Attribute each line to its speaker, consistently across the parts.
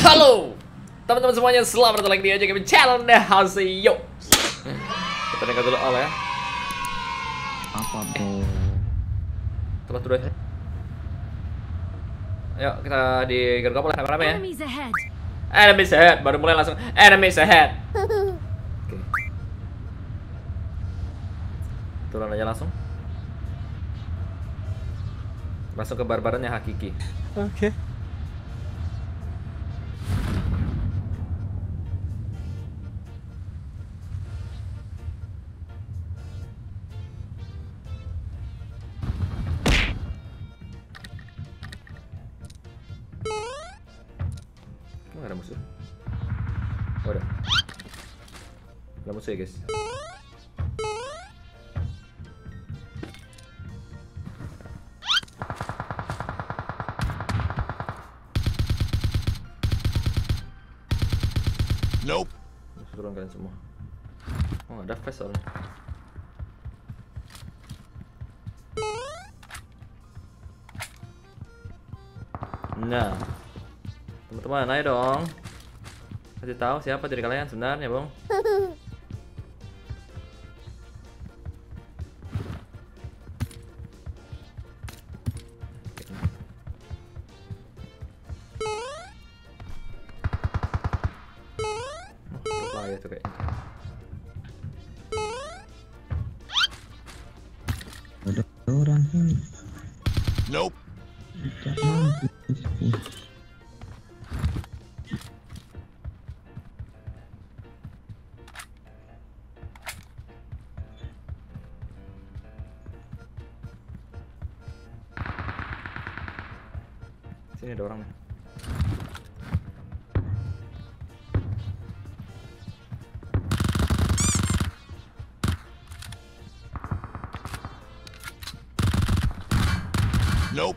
Speaker 1: Halo teman-teman semuanya, selamat datang lagi di Aja Game Channel deh. Hasil kita dekat dulu all ya.
Speaker 2: Apa bro?
Speaker 1: Telat dulu ya. Ayo kita di gergop lah rame-rame ya. Enemies ahead. Baru mulai langsung enemies ahead. Oke. Turun aja langsung. Masuk ke barbarannya Hakiki.
Speaker 2: Oke.
Speaker 1: Nggak ada musuh. Oh, ada. Ada musuh ya guys.
Speaker 3: Nope.
Speaker 1: Turun kalian semua. Oh, nggak ada fast soalnya. Nah, teman-teman, ayo dong. Kasih tahu siapa diri kalian sebenarnya, Bang. Oh, ya tuh kayaknya.
Speaker 2: Ada orang sini.
Speaker 3: Nope.
Speaker 2: Tidak mampu.
Speaker 1: Sini ada orang nih.
Speaker 3: Nope.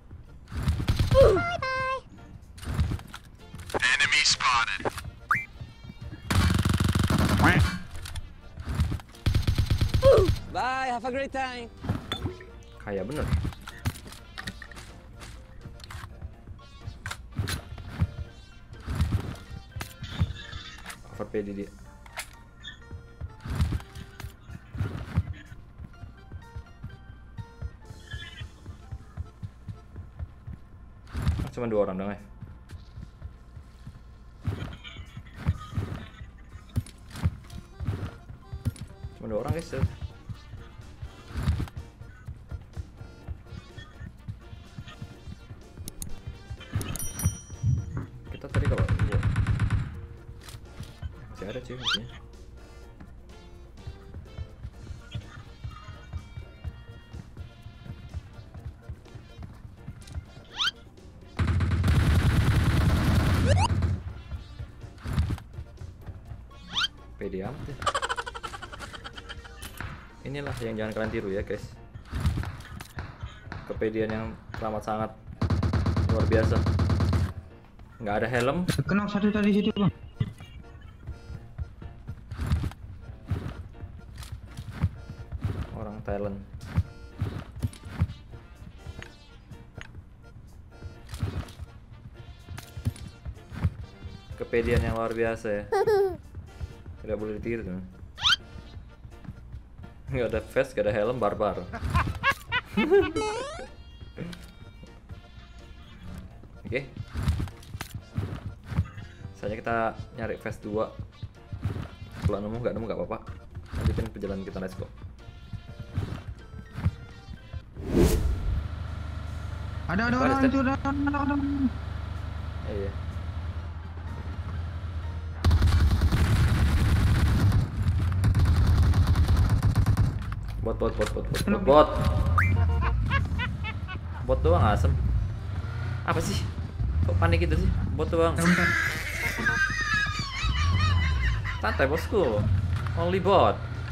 Speaker 3: Enemy spotted.
Speaker 4: Bye, have a great time.
Speaker 1: Kaya bener. Cover PD dia. Cuma 2 orang dong ya. Cuma 2 orang guys. Kita tadi kalau masih ada cuy musuhnya. Pede amat ya. Inilah yang jangan kalian tiru ya guys. Kepedean yang teramat sangat luar biasa. Nggak ada helm.
Speaker 2: Kenal satu tadi situ bang.
Speaker 1: Orang Thailand. Kepedean yang luar biasa ya. Tidak boleh ditiru tuh. Nggak ada vest, nggak ada helm, barbar. Oke. Saatnya kita nyari vest 2. Kalau nemu nggak apa-apa. Lanjutin perjalanan kita, let's go.
Speaker 2: Ada
Speaker 1: Apa
Speaker 2: orang
Speaker 1: ada,
Speaker 2: itu ada.
Speaker 1: Iya. Bot doang asem. Apa sih? Kok panik gitu sih? Bot doang. Santai bosku. Only bot.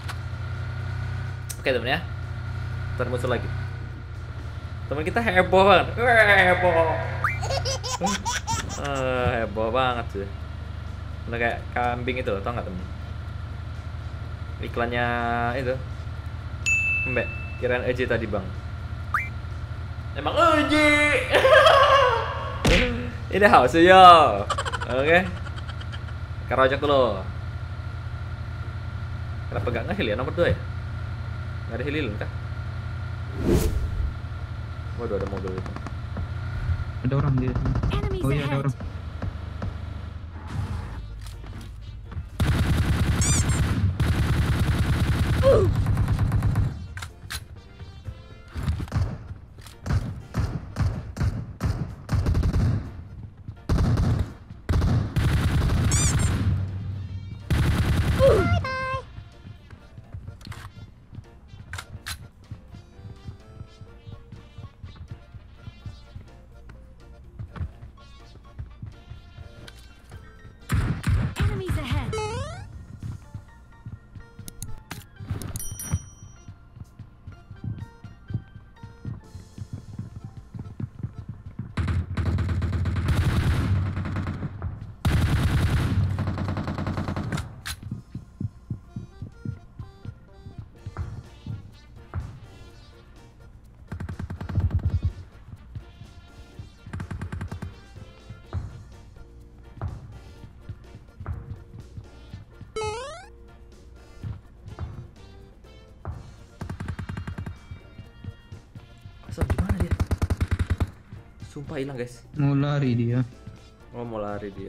Speaker 1: Oke temen ya. Ntar muncul lagi. Temen kita heboh banget. Heboh. Heboh banget sih. Udah kayak kambing itu, tau nggak temen? Iklannya itu. Mbak, kirain EJ tadi bang. Emang EJ. Ini house ya. Oke. Kerojak dulu. Kenapa gak nge-heal ya nomor 2 ya? Gak ada heal kah? Waduh, ada mobil itu.
Speaker 2: Ada orang di sini.
Speaker 4: Enemies
Speaker 2: Oh iya, ada
Speaker 4: ahead.
Speaker 2: orang.
Speaker 4: Enemies ahead.
Speaker 1: Asal gimana dia? Sumpah hilang guys.
Speaker 2: Mau lari dia.
Speaker 1: Oh, mau lari dia.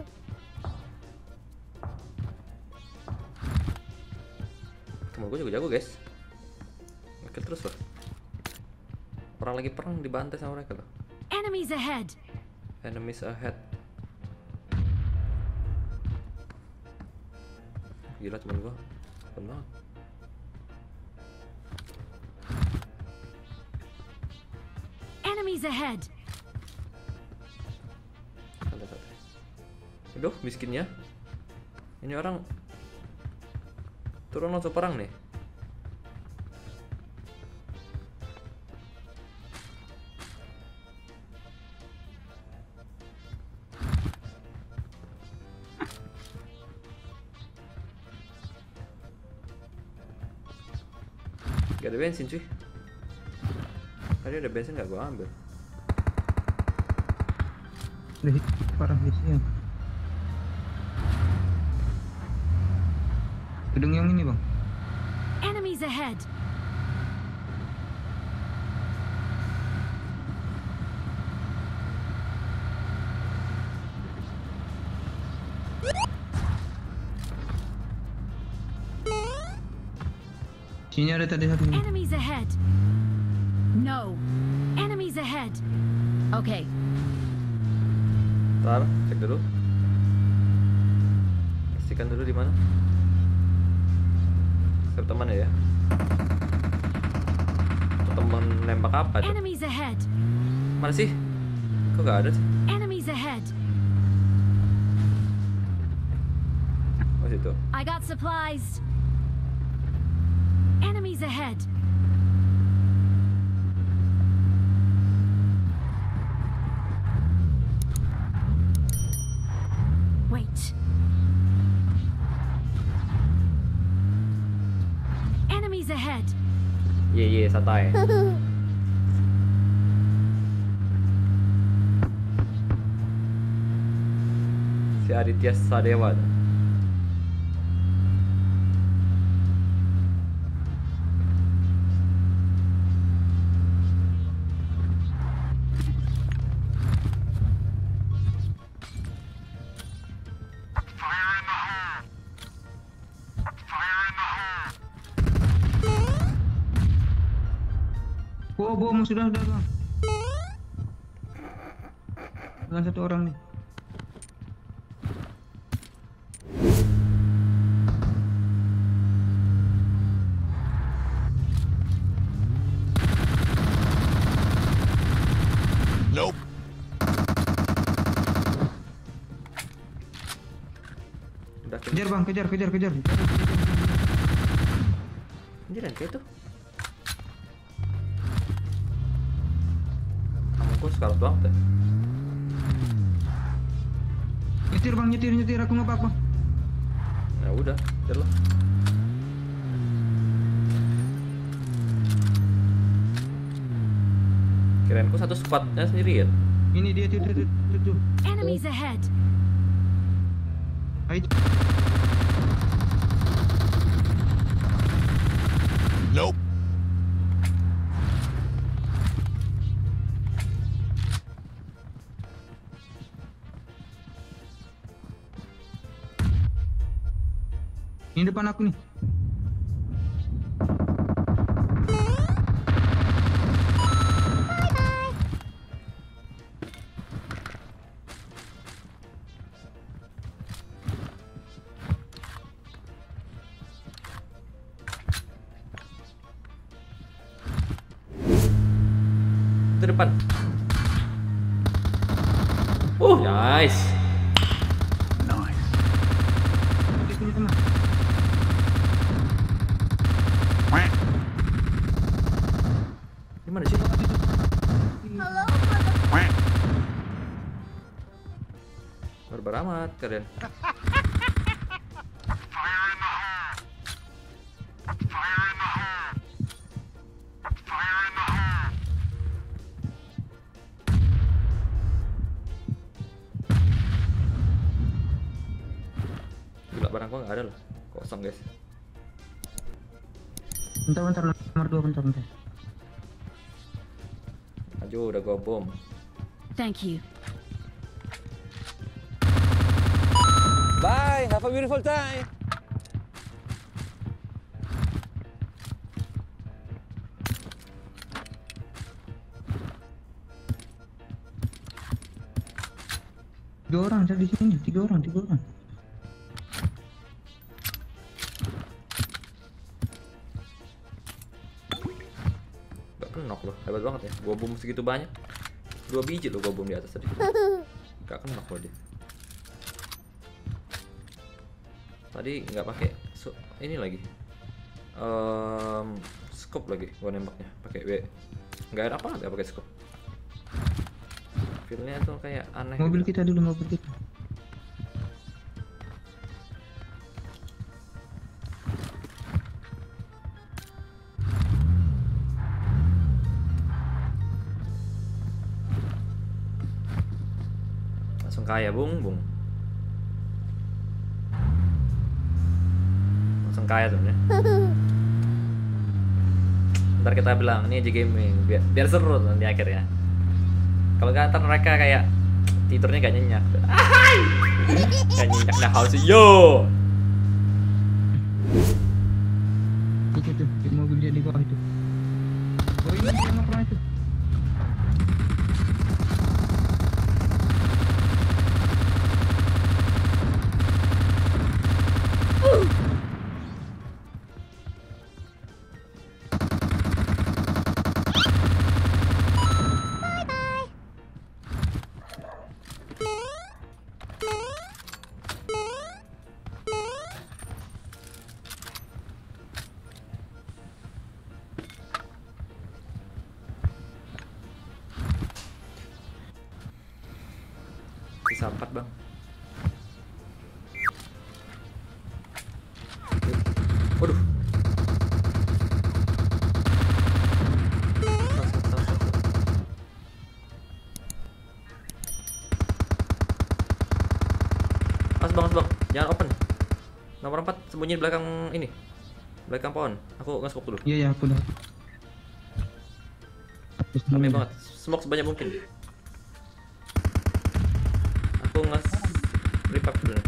Speaker 1: Temen gue juga jago guys. Ngekill terus loh. Orang lagi perang dibantai sama mereka loh.
Speaker 4: Enemies ahead.
Speaker 1: Enemies ahead. Gila temen gue. Benar.
Speaker 4: Enemies ahead.
Speaker 1: Santai-santai. Aduh, miskinnya. Ini orang turun langsung perang nih. Gak ada bensin cuy. Tadi ada bensin gak gua ambil.
Speaker 2: Udah hit, parah hitnya. Gedung yang ini bang.
Speaker 4: Enemies ahead.
Speaker 2: Sini ada tadi satu.
Speaker 4: Enemies ahead. No. Enemies ahead. Okay.
Speaker 1: Ntar cek dulu. Pastikan dulu di mana. Siapa teman ya? Atau teman nembak apa tuh?
Speaker 4: Enemies ahead.
Speaker 1: Mana sih? Kok gak ada sih?
Speaker 4: Enemies ahead.
Speaker 1: Oh situ.
Speaker 4: I got supplies. Enemies ahead. Wait. Enemies ahead.
Speaker 1: Iya santai. Si Aditya Sadewa.
Speaker 2: Oh, bom sudah bang. Dengan satu orang nih.
Speaker 3: Nope.
Speaker 1: Udah
Speaker 2: Kejar bang, kejar.
Speaker 1: Anjiran kayak itu. Kamu sekarat doang tuh.
Speaker 2: Nyetir bang, nyetir. Aku nggak apa-apa.
Speaker 1: Ya udah, jalan. Kirain ku satu squadnya sendirian.
Speaker 2: Ini dia tuh.
Speaker 4: Enemies ahead.
Speaker 2: Ah, itu.
Speaker 3: Nope.
Speaker 2: Ini depan aku nih.
Speaker 1: Itu depan. Nice.
Speaker 2: Di sini teman.
Speaker 1: Di mana sih? Barbar amat kalian. Gila, barang gua nggak ada loh. Kosong guys.
Speaker 2: Bentar, nomor 2, bentar.
Speaker 1: Maju, udah gua bom.
Speaker 4: Thank you.
Speaker 5: Bye, have a beautiful time.
Speaker 2: Tiga orang saya di sini, tiga orang.
Speaker 1: Gak kena knock loh, hebat banget ya. Gua bom segitu banyak. 2 biji loh gua bom di atas tadi. Gak kena knock loh dia. Tadi nggak pakai ini lagi. Scope lagi gua nembaknya pakai W. Nggak ada apa, nggak pakai scope. Feelnya tuh kayak aneh.
Speaker 2: Mobil
Speaker 1: gitu.
Speaker 2: kita dulu, mobil kita.
Speaker 1: Langsung kaya bung. Langsung kaya tuh ya. Ntar kita bilang ini aja gaming biar seru tuh di akhir ya. Kalau nggak ntar mereka kayak tidurnya gak nyenyak. Gak nyenyak dah haus yo.
Speaker 2: Itu tuh, di mobil dia di bawah itu. Oh ini sama orang itu.
Speaker 1: Sisa 4 bang. Waduh. Mas bang, jangan open. Nomor 4 sembunyi di belakang ini, belakang pohon. Aku nge-smoke dulu.
Speaker 2: Iya, aku udah.
Speaker 1: Rame banget. Smoke sebanyak mungkin. Aku nge-revive dulu.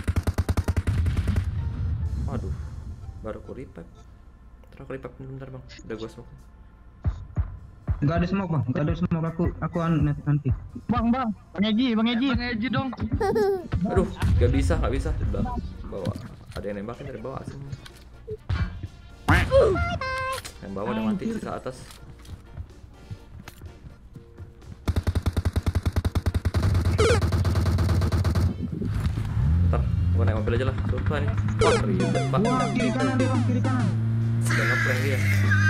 Speaker 1: Waduh, baru aku revive. Terus aku revive bentar bang. Udah gua smoke.
Speaker 2: Enggak ada smoke, Bang. Enggak ada smoke, aku nanti.
Speaker 6: Bang Eji dong.
Speaker 1: Aduh, nggak bisa. Di bawah. Ada yang nembakin dari bawah asem. Yang bawah udah mati, sisa atas. Ntar, gua naik mobil aja lah. Lupa nih. Wah, ribet pak.
Speaker 2: Wah, kiri kanan dia, Bang, kiri kanan.
Speaker 1: Udah ngeprank dia.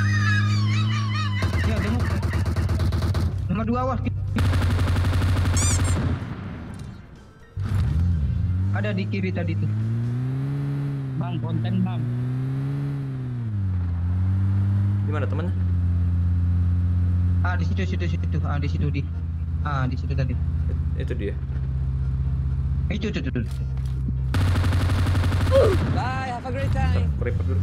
Speaker 2: Ya, tengok. Nomor 2 awas. Ada di kiri tadi tuh.
Speaker 6: Bang, konten bang.
Speaker 1: Gimana temennya?
Speaker 2: Ah, di situ. Ah, di situ di. Ah, di situ tadi.
Speaker 1: Itu dia.
Speaker 2: Itu.
Speaker 5: Bye, have a great time.
Speaker 1: Repot dulu.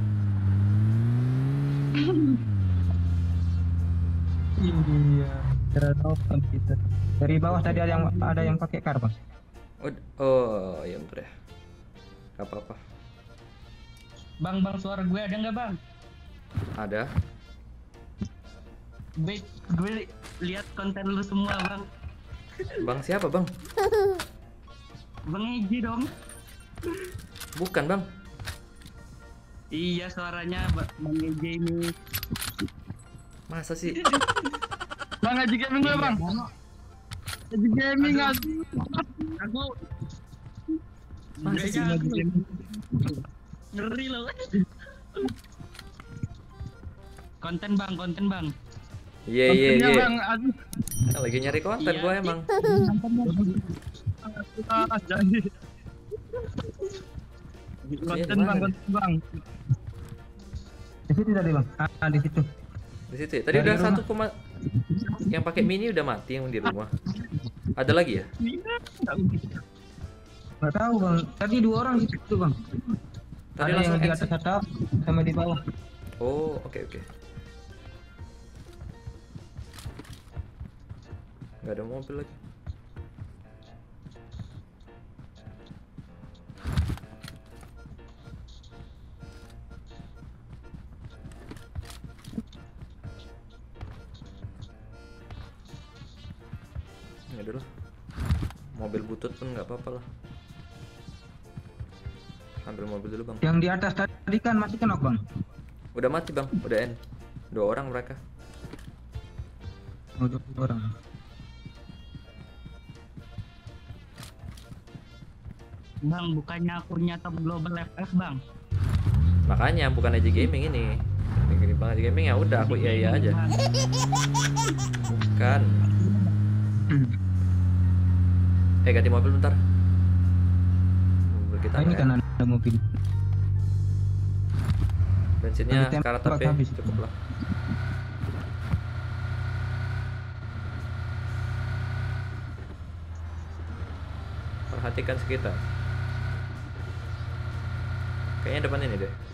Speaker 2: Iya. Terlalu kita. Dari bawah tadi ada yang pakai kar, Bang.
Speaker 1: Oh, iya bentar ya. Gak apa-apa.
Speaker 6: Bang, suara gue ada nggak bang?
Speaker 1: Ada.
Speaker 6: Gue lihat konten lu semua bang.
Speaker 1: Bang siapa, Bang?
Speaker 6: Bang Eji dong.
Speaker 1: Bukan, Bang.
Speaker 6: Iya suaranya Bang Eji ini.
Speaker 1: Masa sih?
Speaker 6: Bang Eji gaming gue bang. Eji gaming aku.
Speaker 1: Masa sih?
Speaker 6: Ngeri loh. Konten bang.
Speaker 1: Iya.
Speaker 6: Bang,
Speaker 1: Lagi nyari konten
Speaker 6: Iya.
Speaker 1: gua emang.
Speaker 6: Jadi.
Speaker 1: Konten
Speaker 6: bang.
Speaker 2: Di situ tadi, Bang. Di situ.
Speaker 1: Di situ ya. Tadi
Speaker 2: Dari
Speaker 1: udah
Speaker 2: rumah.
Speaker 1: 1, yang pakai mini udah mati yang di rumah. Ada lagi ya?
Speaker 2: Nggak tahu, Bang. Tadi 2 orang di situ, Bang.
Speaker 1: Tadi
Speaker 2: Ada
Speaker 1: langsung
Speaker 2: yang di
Speaker 1: exit.
Speaker 2: atas atap sama di bawah.
Speaker 1: Oh, oke. Nggak ada mobil lagi. Ya udah lah. Mobil butut pun nggak apa-apa lah. Ambil mobil dulu, Bang.
Speaker 2: Yang di atas tadi kan masih kena, Bang.
Speaker 1: Udah mati, Bang. Udah end. 2 orang mereka.
Speaker 2: Oh, 2 orang.
Speaker 6: Bang, bukannya akunnya top global FF bang?
Speaker 1: Makanya bukan aja gaming ini. Ini Bang aja gaming ya udah aku iya aja. Bukan. Ganti mobil bentar. Mobil kita
Speaker 2: Ini
Speaker 1: nggak
Speaker 2: kan
Speaker 1: ya?
Speaker 2: ada mobil.
Speaker 1: Bensinnya
Speaker 2: Tembak
Speaker 1: karat tapi
Speaker 2: habis.
Speaker 1: cukup lah. Perhatikan sekitar. Kayaknya depan ini deh.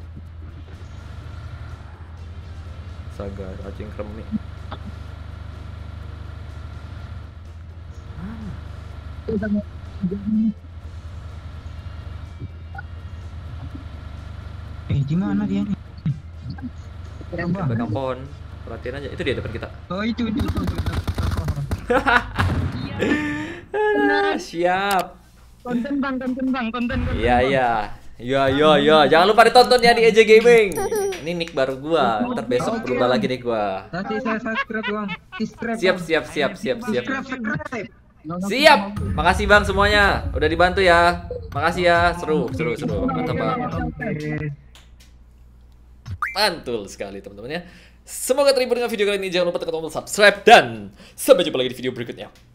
Speaker 1: Saga cacing kremi.
Speaker 2: Gimana dia nih?
Speaker 1: Belakang pohon. Perhatiin aja. Itu dia depan kita.
Speaker 2: Oh, itu.
Speaker 1: Siap.
Speaker 6: Konten bang.
Speaker 1: Iya. Jangan lupa ditonton ya di EJ Gaming. Ini nick baru gua. Ntar besok berubah lagi nih gua.
Speaker 2: Tadi saya subscribe, Bang. Subscribe.
Speaker 1: Siap.
Speaker 2: Subscribe.
Speaker 1: Siap. Makasih Bang semuanya. Udah dibantu ya. Makasih ya. Seru. Mantap, Bang. Mantul sekali teman-teman ya. Semoga terhibur dengan video kali ini. Jangan lupa tekan tombol subscribe dan sampai jumpa lagi di video berikutnya.